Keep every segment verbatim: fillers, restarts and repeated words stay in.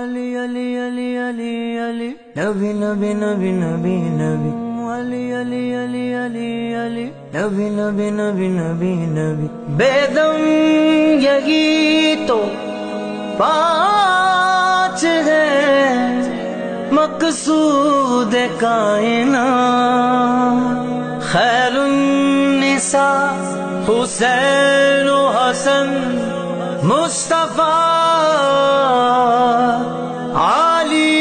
علی علی علی علی علی نبی نبی نبی نبی نبی علی علی علی علی علی نبی نبی نبی نبی نبی بیدم یہی تو پانچ ہے مقصود کائنات خیر النساء حسین و حسن مصطفیٰ علی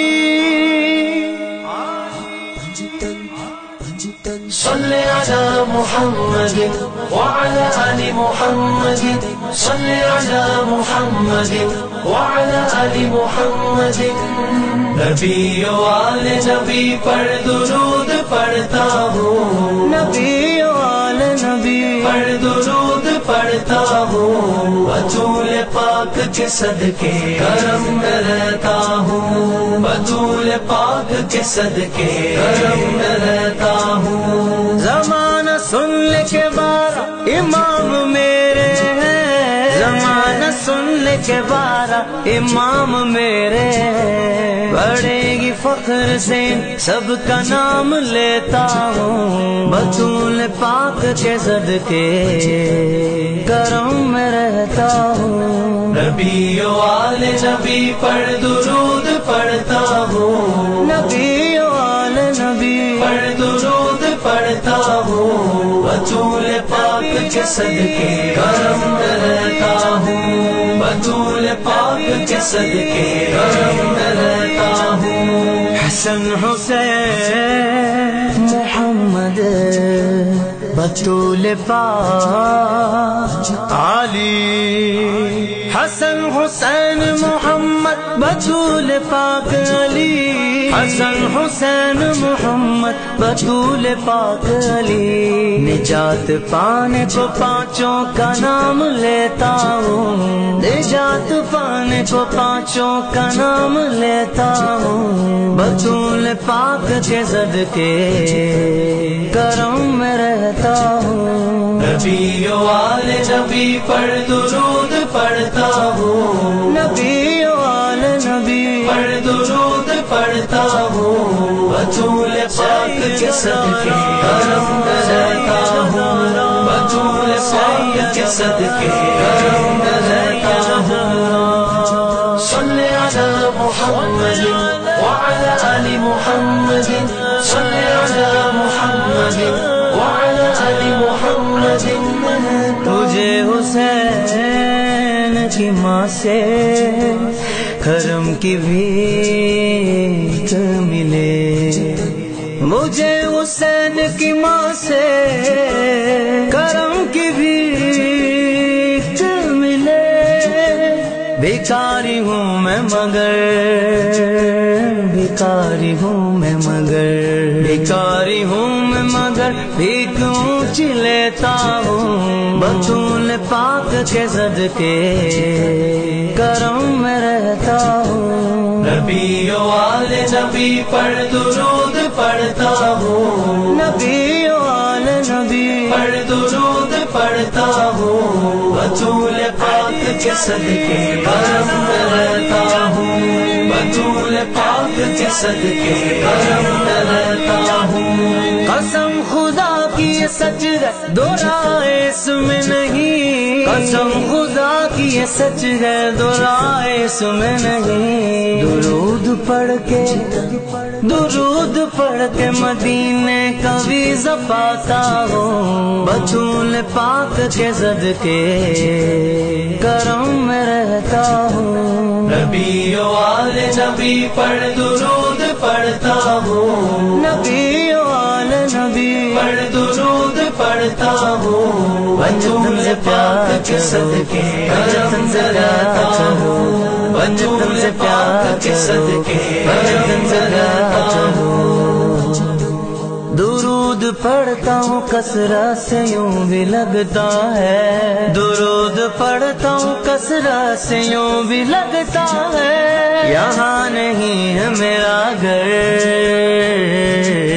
صلی علی محمد وعلى آل محمد صلی علی محمد وعلى آل محمد نبی و آل نبی پر درود پڑھتا ہوں نبی و آل نبی پر درود پڑھتا ہوں بطول پاک کے صدقے کرم میں رہتا ہوں بطول پاک کے صدقے کرم میں رہتا ہوں زمانہ سننے کے بارہ امام میرے ہیں زمانہ سننے کے بارہ امام میرے ہیں بڑھے گی فخر سے سب کا نام لیتا ہوں بطول پاک کے صدقے کرم میں رہتا ہوں نبی و آل نبی پر درود پڑھتا ہوں نبی و آل نبی پر درود پڑھتا ہوں بطول پاک کے صدقے کرم میں رہتا ہوں بطول پاک کے صدقے کرم میں رہتا ہوں حسن حسین محمد بطول پاک علی حسن حسین محمد بطول پاک علی حسن حسین محمد بطول پاک علی نجات پانے کو پانچوں کا نام لیتا ہوں نجات پانے کو پانچوں کا نام لیتا ہوں بطول پاک کے صدقے کرم میں رہتا ہوں نبی و آل نبی پر درود پڑھتا ہوں نبی و آل نبی پر درود پڑھتا ہوں بطول پاک کے صدقے کرم میں رہتا ہوں بطول پاک کے صدقے کرم میں رہتا ہوں صلی علی محمد وعلى آل محمد صلی علی محمد وعلى آل محمد تجھے حسین کی ماں سے کرم کی بھیک ملے مجھے حسین کی ماں سے کرم کی بھیک ملے بھکاری ہوں میں مگر بھکاری ہوں میں مگر بھکاری ہوں میں مگر بھیک اونچی لیتا ہوں بطول پاک کے صدقے کرم میں رہتا ہوں نبی و آل نبی پر درود پڑھتا ہوں نبی و آل نبی پر درود پڑھتا ہوں بطول پاک کے صدقے کرم میں رہتا ہوں بطول پاک کے صدقے کرم میں رہتا ہوں قسم خدا کی یہ سچ ہے دورائے اس میں نہیں قسم خدا کی یہ سچ ہے دورائے اس میں نہیں درود پڑھ کے درود پڑھ کے مدینے کا ویزا پاتا ہوں بطول پاک کے صدقے کرم میں رہتا ہوں نبی و آل نبی پر درود پڑھتا ہوں نبی و آل نبی پر درود پڑھتا ہوں بطول پاک کے صدقے کرم میں رہتا ہوں بطول پاک کے صدقے کرم میں رہتا ہوں درود پڑھتا ہوں کثرت سے یوں بھی لگتا ہے درود پڑھتا ہوں کثرت سے یوں بھی لگتا ہے یہاں نہیں ہے میرا گھر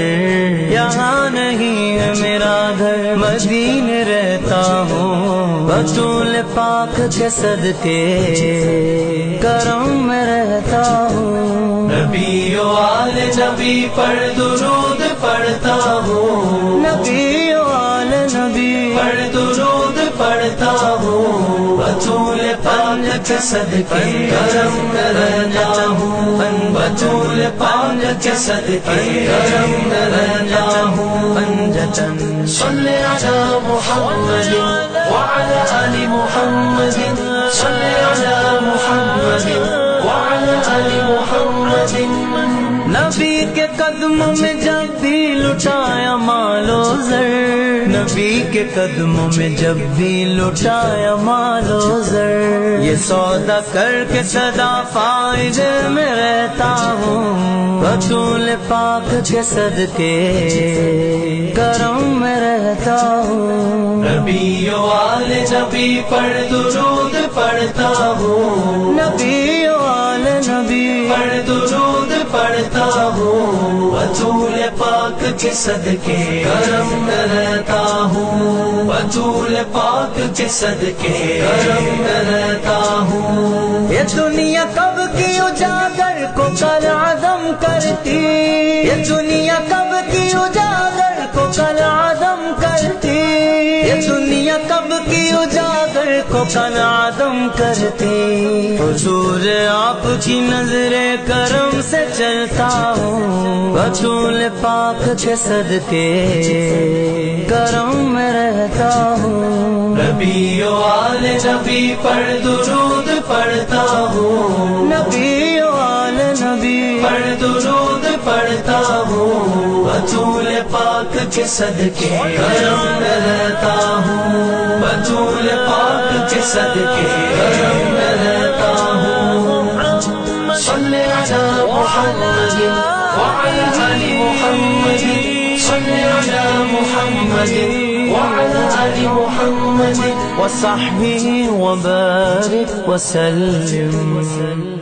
یہاں نہیں ہے میرا گھر مدینے رہتا ہوں بطول پاک کے صدقے کرم میں رہتا ہوں، نبی و آل نبی پر درود پڑھتا ہوں، نبی و آل نبی پر درود پڑھتا ہوں، بطول پاک کے صدقے کرم میں رہتا ہوں، بطول پاک کے صدقے کرم میں رہتا ہوں، پنجتن صلی علی محمد وعلی آل محمد، صلی علی محمد وعلی آل محمد۔ نبی کے قدموں میں جب بھی لٹایا مال و زر، نبی کے قدموں میں جب بھی لٹایا مال و زر، یہ سودا کر کے سدا فائدے میں رہتا ہوں، بطول پاک کے صدقے کرم میں رہتا ہوں، نبی و آل نبی پر درود پڑھتا ہوں، نبی و آل نبی پر درود پڑھتا ہوں، بطول پاک کے صدقے کرم میں رہتا ہوں، بطول پاک کے صدقے کرم میں رہتا ہوں۔ یہ دنیا کب کی اجاگر کو کل عدم کرتی، یہ دنیا کب کی اجاگر کو کل عدم کرتی، یہ دنیا کب کی اجاگر کو کل عدم کرتی، حضور آپ کی نظر کرم سے چلتا ہوں، بطول پاک کے صدقے کرم میں رہتا ہوں، نبی و آل نبی پر درود پڑھتا ہوں، نبی و آل نبی پر درود پڑھتا ہوں، بطول پاک کے صدقے کرم میں رہتا ہوں، بطول پاک کے صدقے کرم میں رہتا ہوں، صلی علی محمد وعلی آل محمد، صلی علی محمد وعلی آل محمد وصحبه وبارك وسلم